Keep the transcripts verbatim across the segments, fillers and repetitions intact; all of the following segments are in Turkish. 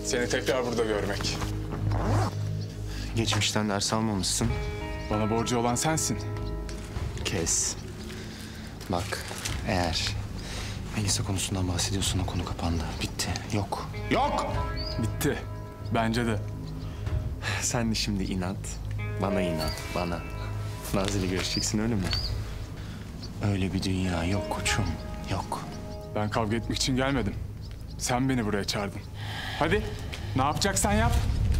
Seni tekrar burada görmek. Geçmişten ders almamışsın. Bana borcu olan sensin. Kes. Bak, eğer Melisa konusundan bahsediyorsan o konu kapandı. Bitti. Yok. Yok! Bitti. Bence de. Sen de şimdi inat. Bana inat, bana. Nazlı ile görüşeceksin, öyle mi? Öyle bir dünya yok koçum, yok. Ben kavga etmek için gelmedim. Sen beni buraya çağırdın. Hadi, ne yapacaksan yap.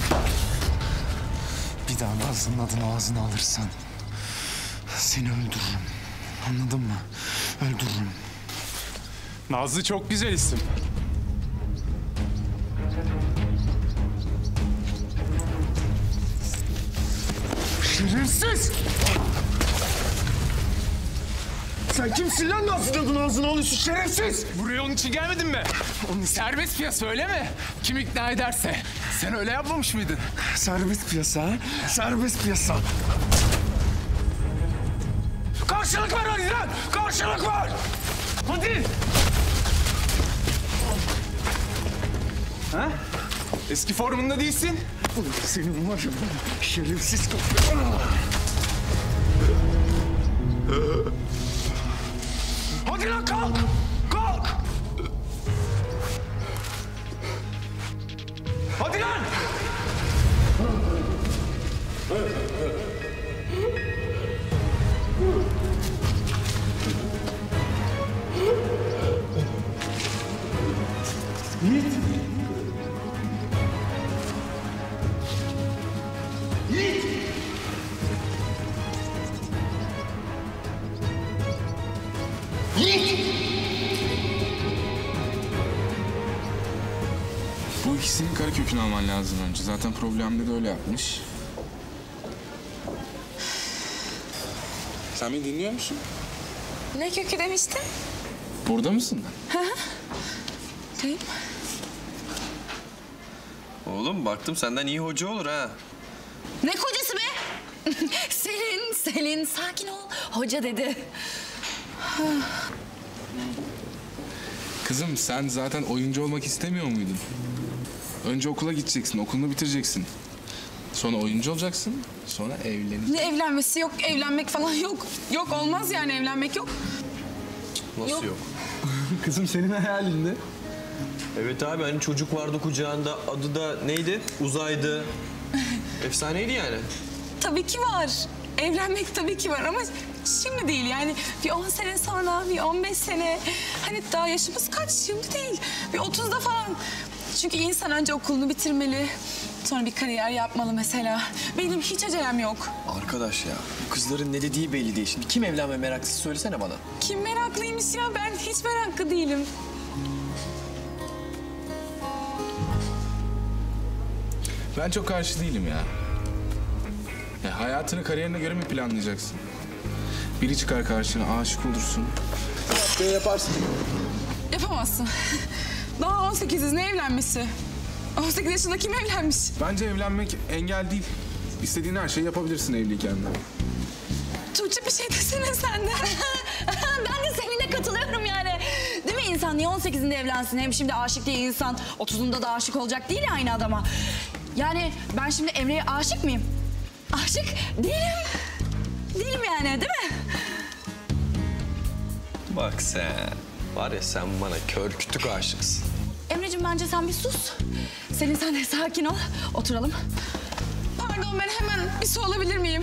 Bir daha Nazlı'nın adını ağzına alırsan seni öldürürüm. Anladın mı? Öldürürüm. Nazlı çok güzel isim. Şerefsiz! Sen kimsin lan Nazlı'nın adını ağzına alıyorsun şerefsiz? Buraya onun için gelmedin mi? Onun serbest piyasa öyle mi? Kim ikna ederse. Sen öyle yapmamış mıydın? Serbest piyasa ha? Serbest piyasa. Karşılık var hadi lan! Karşılık var! Hadi! Ha? Eski formunda değilsin. Ulan senin var ya şerefsiz kapı. Hadi lan kalk! Kalk! Hadi lan! Yiğit! Yiğit! Yiğit! Bu ikisinin kara kökünü alman lazım önce. Zaten problemde de öyle yapmış. Sen beni dinliyor musun? Ne kökü demiştin? Burada mısın? Değil. Oğlum baktım senden iyi hoca olur ha. Ne kocası be? Selin, Selin sakin ol. Hoca dedi. Kızım sen zaten oyuncu olmak istemiyor muydun? Önce okula gideceksin, okulunu bitireceksin. Sonra oyuncu olacaksın, sonra evleneceksin. Ne evlenmesi yok, evlenmek falan yok. Yok olmaz yani evlenmek yok. Nasıl yok? Yok. Kızım senin hayalinde. Evet abi hani çocuk vardı kucağında adı da neydi? Uzaydı. Efsaneydi yani. Tabii ki var. Evlenmek tabii ki var ama şimdi değil yani. Bir on sene sonra, bir on beş sene. Hani daha yaşımız kaç şimdi değil. Bir otuzda falan. Çünkü insan önce okulunu bitirmeli. Sonra bir kariyer yapmalı mesela. Benim hiç acelem yok. Arkadaş ya bu kızların ne dediği belli değil. Şimdi kim evlenme meraklısı söylesene bana. Kim meraklıymış ya? Ben hiç meraklı değilim. Ben çok karşı değilim ya. Ya hayatını kariyerine göre mi planlayacaksın? Biri çıkar karşına, aşık olursun. Yaptığı yaparsın. Yapamazsın. Daha on sekiziz, ne evlenmesi? on sekiz yaşında kim evlenmiş? Bence evlenmek engel değil. İstediğin her şeyi yapabilirsin evliyken de. Tuğçe bir şey desene sen de. Ben de seninle katılıyorum yani. Değil mi insan niye on sekizinde evlensin? Hem şimdi aşık diye insan otuzunda da aşık olacak değil ya aynı adama. Yani ben şimdi Emre'ye aşık mıyım? Aşık değilim. Değilim yani değil mi? Bak sen. Var ya sen bana kör kütük aşıksın. Emre'cim bence sen bir sus. Selin sen de sakin ol. Oturalım. Pardon ben hemen bir su alabilir miyim?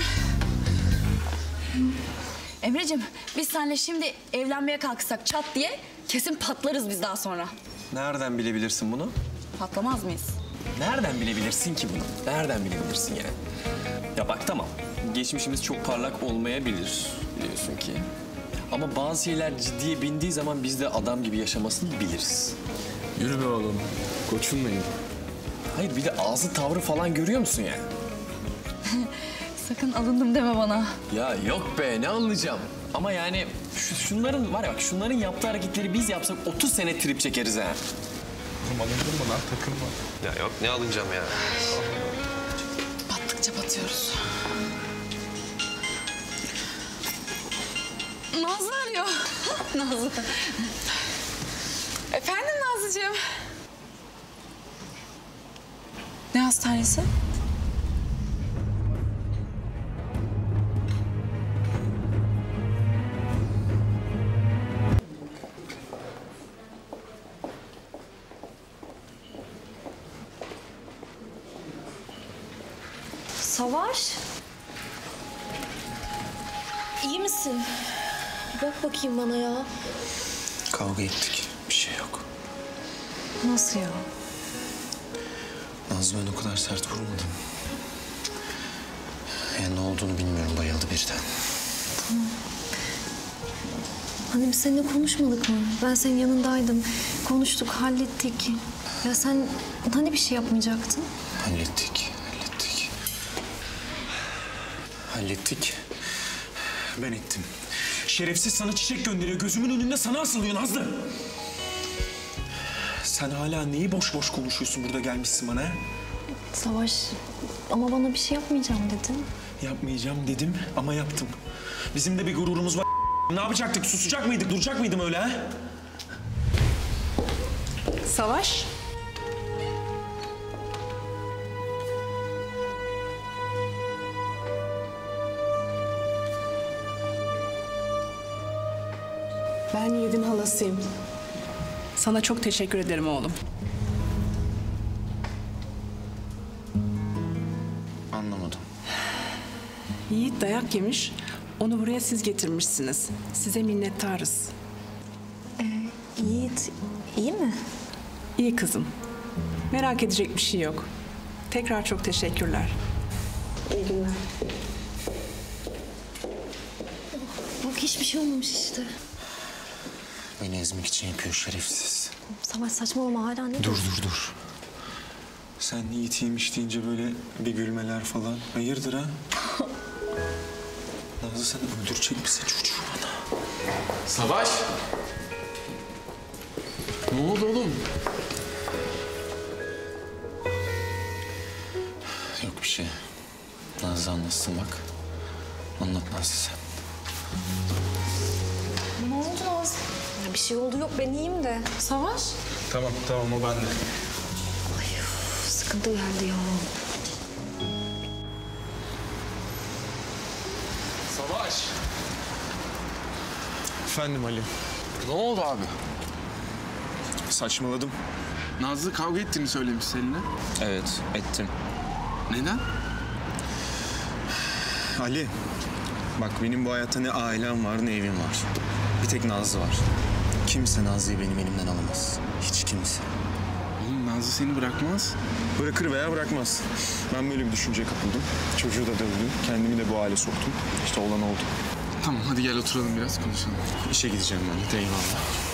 Emre'cim biz seninle şimdi evlenmeye kalksak çat diye kesin patlarız biz daha sonra. Nereden bilebilirsin bunu? Patlamaz mıyız? Nereden bilebilirsin ki bunu? Nereden bilebilirsin yani? Ya bak tamam, geçmişimiz çok parlak olmayabilir biliyorsun ki. Ama bazı şeyler ciddiye bindiği zaman biz de adam gibi yaşamasını biliriz. Yürü be oğlum. Koçun benim. Hayır bir de ağzı tavrı falan görüyor musun yani? Sakın alındım deme bana. Ya yok be ne anlayacağım. Ama yani şu, şunların var ya bak şunların yaptığı hareketleri biz yapsak otuz sene trip çekeriz ha. Oğlum alındırma lan, takılma. Ya yok ne alınacağım ya. Battıkça batıyoruz. Nazlı arıyor. Nazlı. Efendim Nazlıcığım? hastanesi? Savaş. İyi misin? Bir bak bakayım bana ya. Kavga ettik. Bir şey yok. Nasıl ya? Nazlı ben o kadar sert vurmadım. Yani ne olduğunu bilmiyorum. Bayıldı birden. Hani biz seninle konuşmadık mı? Ben senin yanındaydım. Konuştuk, hallettik. Ya sen hani bir şey yapmayacaktın? Hallettik. Hallettik. Hallettik. Ben ettim. Şerefsiz sana çiçek gönderiyor. Gözümün önünde sana asılıyor Nazlı. Sen hala neyi boş boş konuşuyorsun burada gelmişsin bana? He? Savaş, ama bana bir şey yapmayacağım dedin. Yapmayacağım dedim ama yaptım. Bizim de bir gururumuz var. Ne yapacaktık? Susacak mıydık? Duracak mıydım öyle ha? Savaş. Ben Yiğit'in halasıyım. Sana çok teşekkür ederim oğlum. Anlamadım. Yiğit dayak yemiş. Onu buraya siz getirmişsiniz. Size minnettarız. Yiğit, iyi mi? İyi kızım. Merak edecek bir şey yok. Tekrar çok teşekkürler. İyi günler. Bak hiçbir şey olmamış işte. Beni ezmek için yapıyor şerefsiz. Savaş saçmalama hala ne Dur dur dur. Sen Yiğit'iymiş deyince böyle bir gülmeler falan. Hayırdır ha? Nazlı sen öldürecek misin çocuğu bana? Savaş! Ne oldu oğlum? Yok bir şey. Nazlı anlatsın bak. Anlat Nazlı sen. Ne oldu Naz? Ya bir şey oldu yok ben iyiyim de. Savaş? Tamam tamam o bende. Sıkıntı geldi ya. Savaş! Efendim Ali. Ne oldu abi? Saçmaladım. Nazlı kavga ettiğini söylemiş seninle. Evet ettim. Neden? Ali. Bak benim bu hayatta ne ailem var ne evim var. Bir tek Nazlı var. Kimse Nazlı'yı benim elimden alamaz. Hiç kimse. Oğlum Nazlı seni bırakmaz. Bırakır veya bırakmaz. Ben böyle bir düşünceye kapıldım. Çocuğu da dövdüm. Kendimi de bu hale soktum. İşte olan oldu. Tamam hadi gel oturalım biraz konuşalım. İşe gideceğim ben. Hadi eyvallah.